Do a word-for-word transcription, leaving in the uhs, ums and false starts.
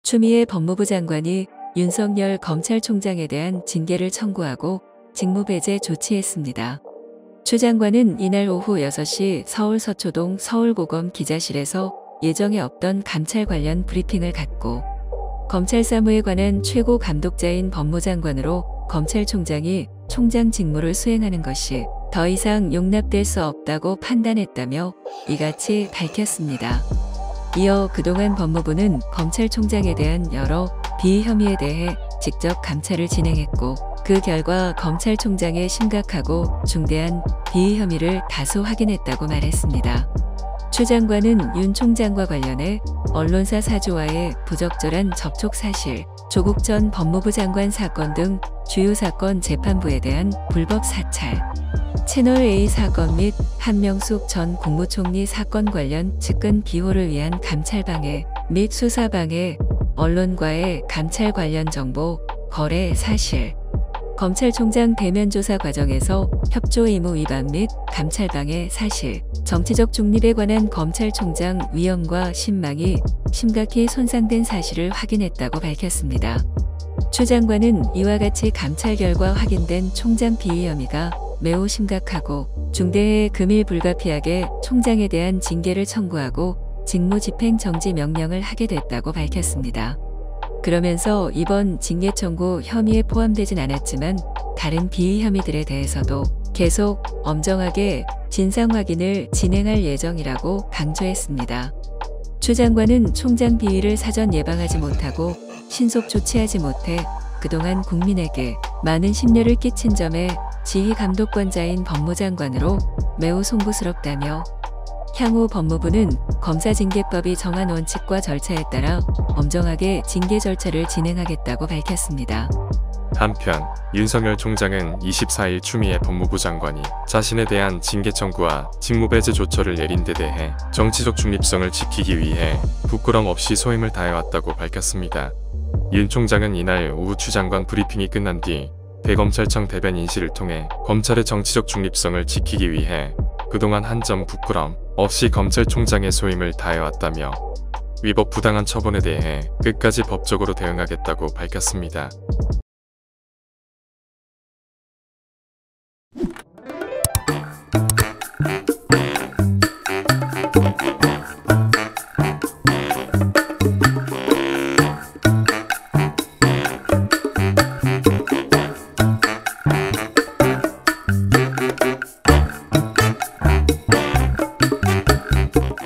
추미애 법무부 장관이 윤석열 검찰총장에 대한 징계를 청구하고 직무배제 조치했습니다. 추 장관은 이날 오후 여섯 시 서울 서초동 서울고검 기자실에서 예정에 없던 감찰 관련 브리핑을 갖고 검찰 사무에 관한 최고 감독자인 법무장관으로 검찰총장이 총장 직무를 수행하는 것이 더 이상 용납될 수 없다고 판단했다며 이같이 밝혔습니다. 이어 그동안 법무부는 검찰총장에 대한 여러 비위 혐의에 대해 직접 감찰을 진행했고 그 결과 검찰총장의 심각하고 중대한 비위 혐의를 다수 확인했다고 말했습니다. 추 장관은 윤 총장과 관련해 언론사 사주와의 부적절한 접촉 사실, 조국 전 법무부 장관 사건 등 주요 사건 재판부에 대한 불법 사찰, 채널A 사건 및 한명숙 전 국무총리 사건 관련 측근 기호를 위한 감찰 방해 및 수사 방해, 언론과의 감찰 관련 정보 거래 사실, 검찰총장 대면 조사 과정에서 협조 의무 위반 및 감찰 방해 사실, 정치적 중립에 관한 검찰총장 위엄과 신망이 심각히 손상된 사실을 확인했다고 밝혔습니다. 추 장관은 이와 같이 감찰 결과 확인된 총장 비위 혐의가 매우 심각하고 중대해 금일 불가피하게 총장에 대한 징계를 청구하고 직무집행 정지 명령을 하게 됐다고 밝혔습니다. 그러면서 이번 징계 청구 혐의에 포함되진 않았지만 다른 비위 혐의들에 대해서도 계속 엄정하게 진상 확인을 진행할 예정이라고 강조했습니다. 추 장관은 총장 비위를 사전 예방하지 못하고 신속 조치하지 못해 그동안 국민에게 많은 심려를 끼친 점에 지휘 감독권자인 법무장관으로 매우 송구스럽다며 향후 법무부는 검사징계법이 정한 원칙과 절차에 따라 엄정하게 징계 절차를 진행하겠다고 밝혔습니다. 한편 윤석열 총장은 이십사 일 추미애 법무부 장관이 자신에 대한 징계 청구와 직무배제 조처를 내린 데 대해 정치적 중립성을 지키기 위해 부끄럼 없이 소임을 다해왔다고 밝혔습니다. 윤 총장은 이날 오후 추 장관 브리핑이 끝난 뒤 대검찰청 대변인실을 통해 검찰의 정치적 중립성을 지키기 위해 그동안 한 점 부끄럼 없이 검찰총장의 소임을 다해왔다며 위법 부당한 처분에 대해 끝까지 법적으로 대응하겠다고 밝혔습니다.